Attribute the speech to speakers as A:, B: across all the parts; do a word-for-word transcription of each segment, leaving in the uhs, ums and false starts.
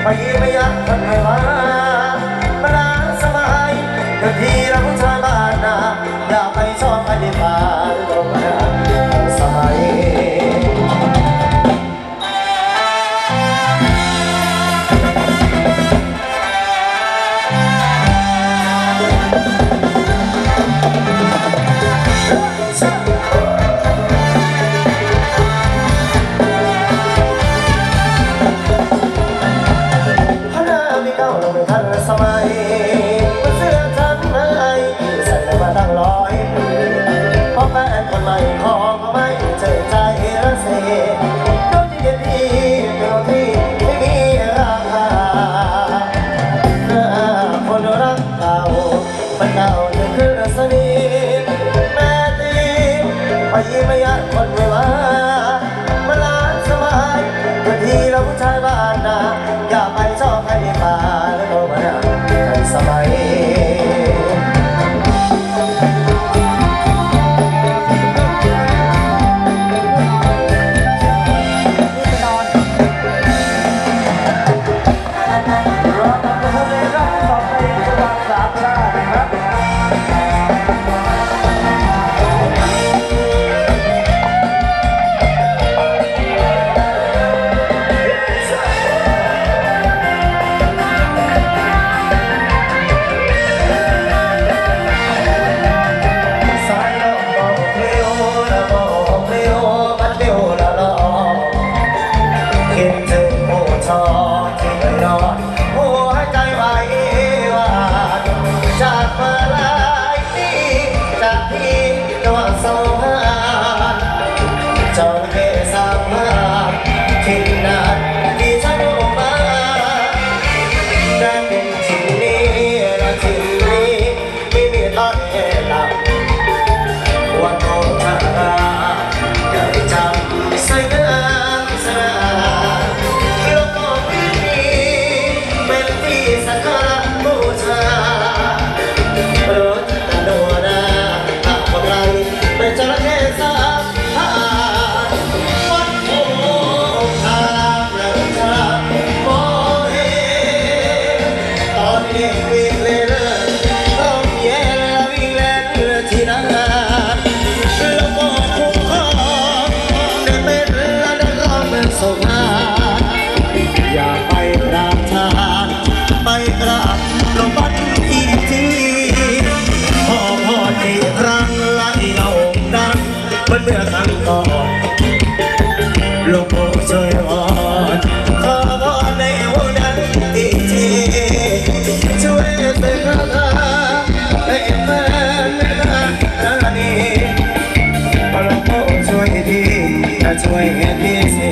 A: ไปไม่ยักคนไม่ว่ามาลาสบายเกิดที่เราผู้ชายบ้านนาอย่าไปชอบกันดีกว่าลงมาสมัยสมัยเสื้อชั้นในใส่มาตั้งร้อยปีเพราะแฟนคนใหม่ของก็ไม่เจอใจระเสโดนที่ดีเป็นที่ไม่มีราคาคนรักเก่ามันเก่าจะคือสนิทแม่ตีไปไม่ยักคนไม่ว่ามาลาสบายบางทีเราผู้ชายบ้านนาอย่าไปชอบใครดีกว่าสมัยอย่าไปกราบทานไปกราบหลวงพ่ออีกทีพอพอที่ครั้งไล่เราดังเหมือนเมื่อครั้งก่อนหลวงพ่อช่วยวอนขอวอนในวันนั้นอีกทีช่วยเสกคาถาให้แฟนไม่นานนี้หลวงพ่อช่วยทีช่วยทีสิ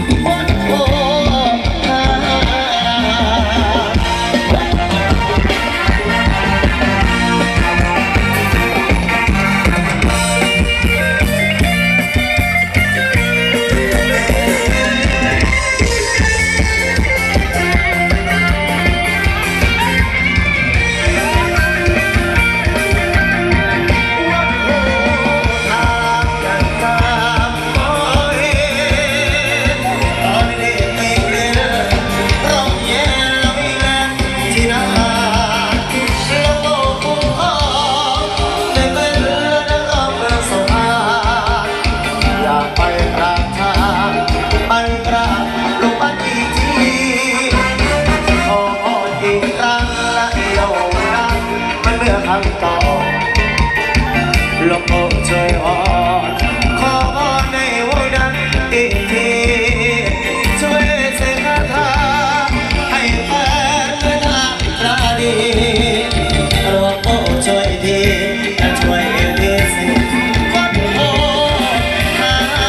A: ต่อหลวงพ่อช่วยวอนขอวอนในวันนั้นอีกทีช่วยเสกคาถาให้แฟนเมื่อทางตราดีหลวงพ่อช่วยทีช่วยทีสิวัดโพธ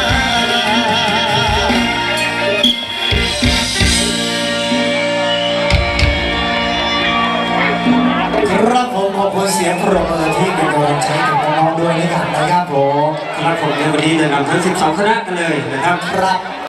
A: ครับผมขอบคุณเสียงปรบมือที่เป็นกำลังใจกับน้องๆด้วยนะครับนะครับผมครับผมในวันนี้จะนำทั้งสิบสองคณะกันเลยนะครับครับ